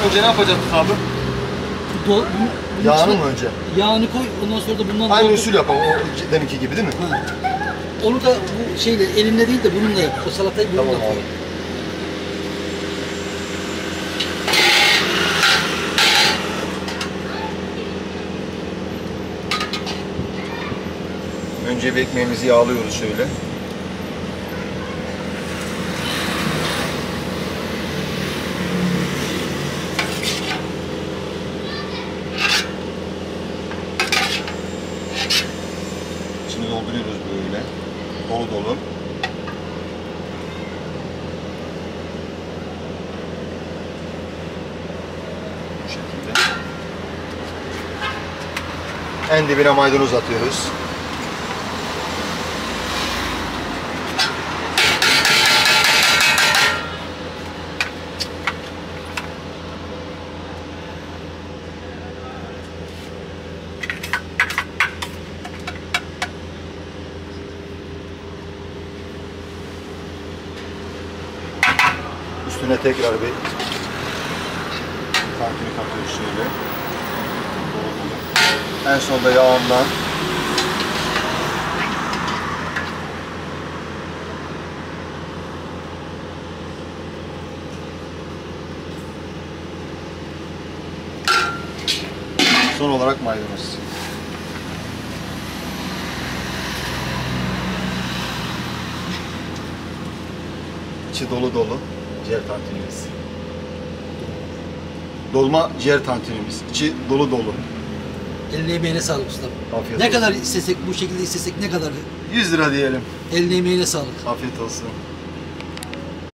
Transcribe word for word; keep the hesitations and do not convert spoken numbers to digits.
Önce ne yapacağız abi? Do Yağını mı önce? Yağını koy, ondan sonra da bundan... Aynı doldur. usul yapalım, o deminki gibi değil mi? Ha. Onu da bu şeyle, elinle değil de bununla yap. O salatayı bununla Tamam koy. abi. Önce bir ekmeğimizi yağlıyoruz şöyle. İçini dolduruyoruz böyle. Dolu dolu. Bu şekilde. En dibine maydanoz atıyoruz. Üstüne tekrar bir tantuni katıyoruz şöyle. En sonda yağından son olarak maydanoz. İçi dolu dolu ciğer tantunimiz. Dolma ciğer tantunimiz. İçi dolu dolu. Eline emeğine sağlık ustam. Afiyet Ne olsun. kadar istesek, bu şekilde istesek ne kadar? yüz lira diyelim. Eline emeğine sağlık. Afiyet olsun.